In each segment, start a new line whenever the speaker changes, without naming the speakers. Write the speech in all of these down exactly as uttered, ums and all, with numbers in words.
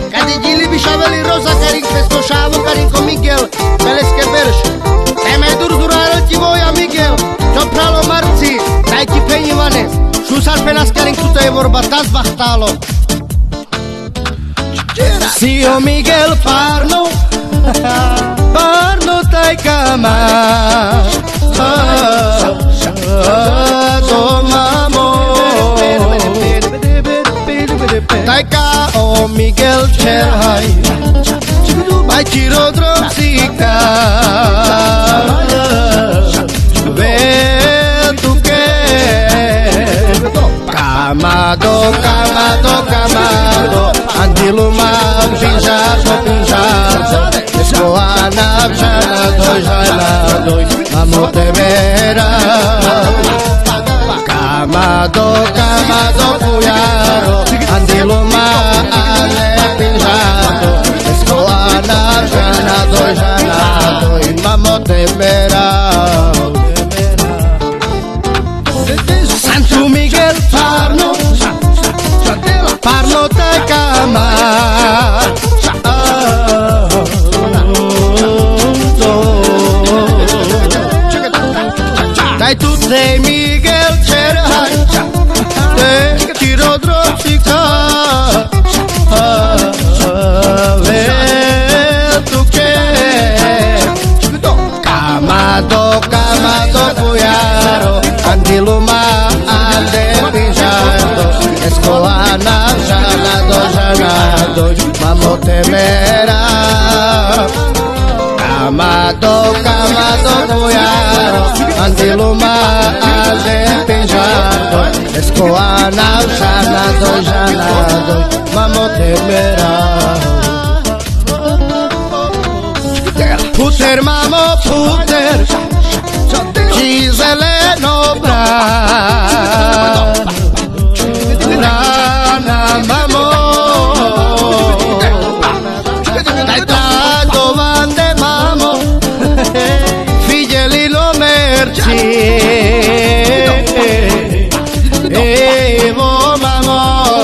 Cadigili bishaveli rosa carin pesto shavo carin con Miguel Veles que bersh Te mai dur durar el chivoia Miguel Chopralo marzi Dai ki peni vanes Shusar penas carin kuta e vorba tas bahtalo Sio Miguel parno Parno tai kama Tomamo Taika o Miguel Cherhai Vai tiro dromsika Vento que Camado, camado, camado Andiluma, pinjado, pinjado Escoana, janado, janado Amotevera Camado, camado, puyaro Andiluma, ale, pinjado Escoana, janado, janado Amotevera Santo Miguel Parno Parno te cama Dai tu sei Miguel Cherhai Te tiro dropsica Ve tu che Camado, camado, puyaro Andiluma, ande pinjado Escoana, janado, janado Mamotemera Camado, camado, puyaro Andiluma, ande pinjado Escoana, janado, janado Mamotemera Puter, mamo, puter Gisele Nobra Nana mamo Daita domande mamo Figlielinno merci Evo mamo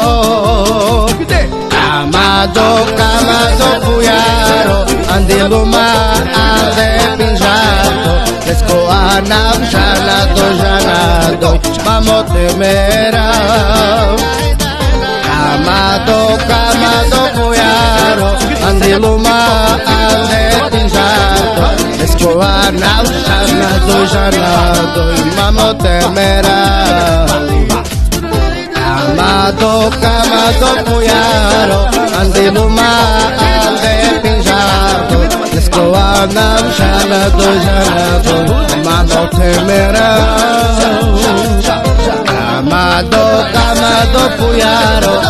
Camado, camado, puyaro Andiluma, ande pinjado Escoana, janado, janado Mamotemera Camado, camado, puyaro Andiluma, ande pinjado Escoana, janado, janado Mamotemera Camado, camado, puyaro Andiluma, ande pinjado Escoana, janado, janado Mamotemera Camado, camado, puyaro